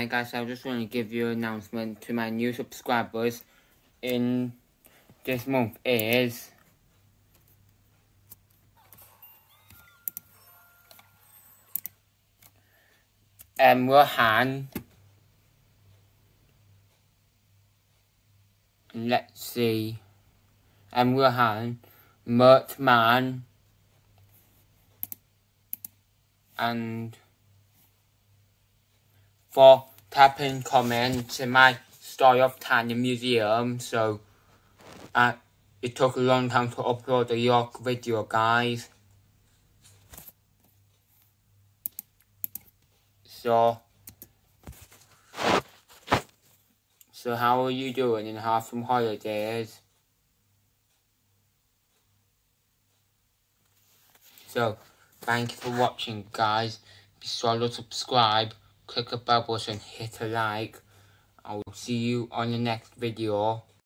Hi guys, I just want to give you an announcement to my new subscribers in this month is Rohan, let's see, Rohan, Mertman, and for tapping comments in my story of Tanya Museum, so it took a long time to upload the York video, guys. So how are you doing in half from holidays? So thank you for watching, guys. Be sure to subscribe, click the bell button, hit a like. I will see you on the next video.